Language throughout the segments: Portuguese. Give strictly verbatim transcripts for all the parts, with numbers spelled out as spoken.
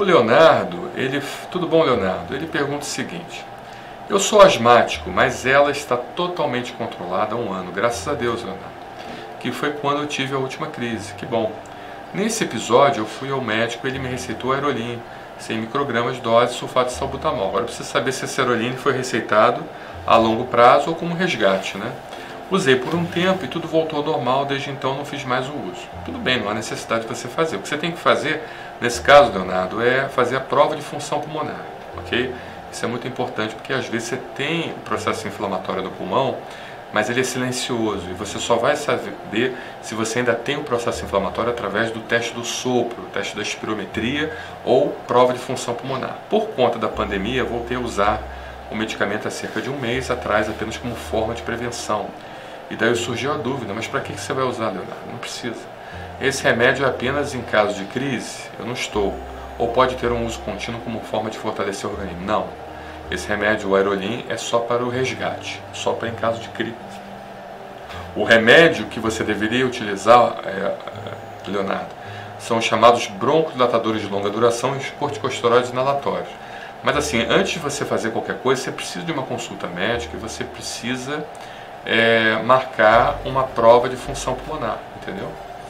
O Leonardo, ele, tudo bom, Leonardo? Ele pergunta o seguinte: eu sou asmático, mas ela está totalmente controlada há um ano, graças a Deus, Leonardo, que foi quando eu tive a última crise. Que bom. Nesse episódio eu fui ao médico e ele me receitou Aeroline, cem microgramas de dose de sulfato de salbutamol. Agora precisa saber se esse Aeroline foi receitado a longo prazo ou como resgate, né? Usei por um tempo e tudo voltou ao normal, desde então não fiz mais o uso. Tudo bem, não há necessidade de você fazer. O que você tem que fazer, nesse caso, Leonardo, é fazer a prova de função pulmonar, ok? Isso é muito importante porque às vezes você tem o processo inflamatório do pulmão, mas ele é silencioso e você só vai saber se você ainda tem o processo inflamatório através do teste do sopro, teste da espirometria ou prova de função pulmonar. Por conta da pandemia, voltei a usar o medicamento há cerca de um mês atrás, apenas como forma de prevenção. E daí surgiu a dúvida, mas para que você vai usar, Leonardo? Não precisa. Esse remédio é apenas em caso de crise? Eu não estou. Ou pode ter um uso contínuo como forma de fortalecer o organismo? Não. Esse remédio, o Aeroline, é só para o resgate, só para em caso de crise. O remédio que você deveria utilizar, é, Leonardo, são os chamados broncodilatadores de longa duração e os corticosteroides inalatórios. Mas assim, antes de você fazer qualquer coisa, você precisa de uma consulta médica e você precisa é, marcar uma prova de função pulmonar, entendeu?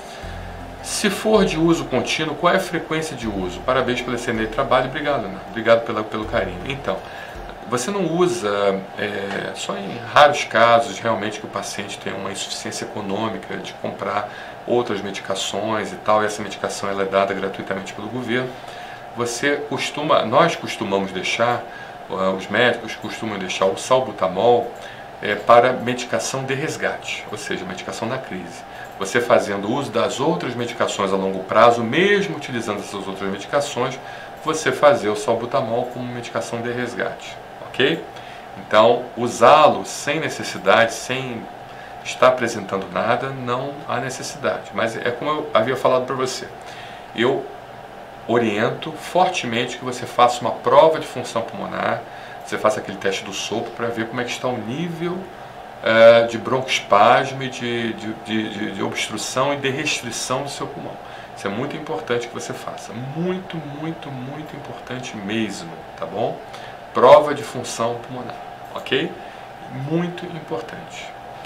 Se for de uso contínuo, qual é a frequência de uso? Parabéns pelo excelente trabalho, obrigado, Leonardo. Obrigado pela, pelo carinho. Então, você não usa, é, só em raros casos, realmente que o paciente tem uma insuficiência econômica de comprar outras medicações e tal, e essa medicação ela é dada gratuitamente pelo governo. Você costuma, nós costumamos deixar, os médicos costumam deixar o salbutamol é, para medicação de resgate, ou seja, medicação na crise. Você fazendo uso das outras medicações a longo prazo, mesmo utilizando essas outras medicações, você fazer o salbutamol como medicação de resgate, ok? Então, usá-lo sem necessidade, sem estar apresentando nada, não há necessidade. Mas é como eu havia falado para você, eu oriento fortemente que você faça uma prova de função pulmonar, você faça aquele teste do sopro para ver como é que está o nível uh, de broncoespasmo, de, de, de, de obstrução e de restrição do seu pulmão. Isso é muito importante que você faça, muito, muito, muito importante mesmo, tá bom? Prova de função pulmonar, ok? Muito importante.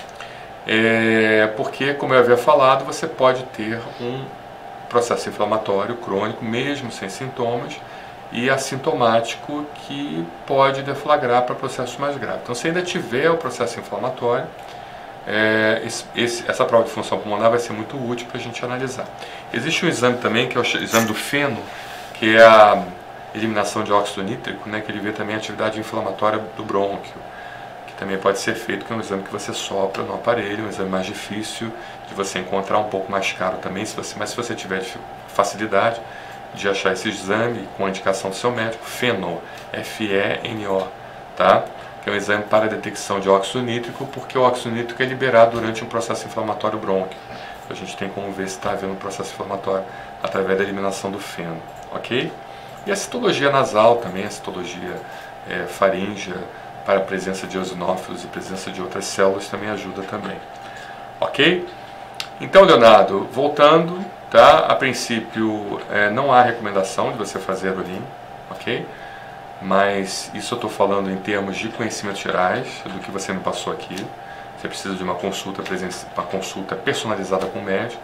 É, porque, como eu havia falado, você pode ter um processo inflamatório crônico, mesmo sem sintomas, e assintomático, que pode deflagrar para processos mais graves. Então, se ainda tiver o processo inflamatório, é, esse, esse, essa prova de função pulmonar vai ser muito útil para a gente analisar. Existe um exame também, que é o exame do feno, que é a eliminação de óxido nítrico, né, que ele vê também a atividade inflamatória do brônquio, que também pode ser feito, que é um exame que você sopra no aparelho, um exame mais difícil de você encontrar, um pouco mais caro também, se você, mas se você tiver facilidade de achar esse exame com a indicação do seu médico, feno, F E N O, tá? Que é um exame para a detecção de óxido nítrico, porque o óxido nítrico é liberado durante um processo inflamatório brônquio. A gente tem como ver se está havendo um processo inflamatório através da eliminação do feno, ok? E a citologia nasal também, a citologia é, faríngea, para a presença de eosinófilos e presença de outras células também ajuda também, ok? Então, Leonardo, voltando, tá? A princípio é, não há recomendação de você fazer Aeroline, ok? Mas isso eu estou falando em termos de conhecimentos gerais, do que você me passou aqui. Você precisa de uma consulta, uma consulta personalizada com o médico.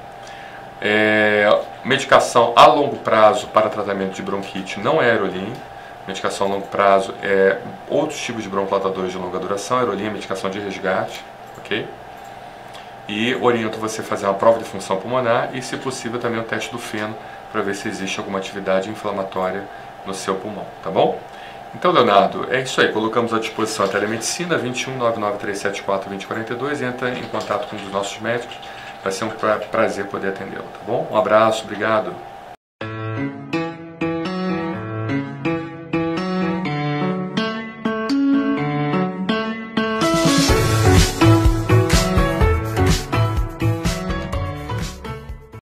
É, medicação a longo prazo para tratamento de bronquite não é Aeroline. Medicação a longo prazo é outros tipos de broncodilatadores de longa duração. Aeroline é medicação de resgate, ok? E oriento você a fazer uma prova de função pulmonar e, se possível, também o teste do feno para ver se existe alguma atividade inflamatória no seu pulmão, tá bom? Então, Leonardo, é isso aí. Colocamos à disposição a telemedicina vinte e um, nove nove três sete quatro, dois zero quatro dois. Entra em contato com um dos nossos médicos. Vai ser um pra prazer poder atendê-lo, tá bom? Um abraço, obrigado.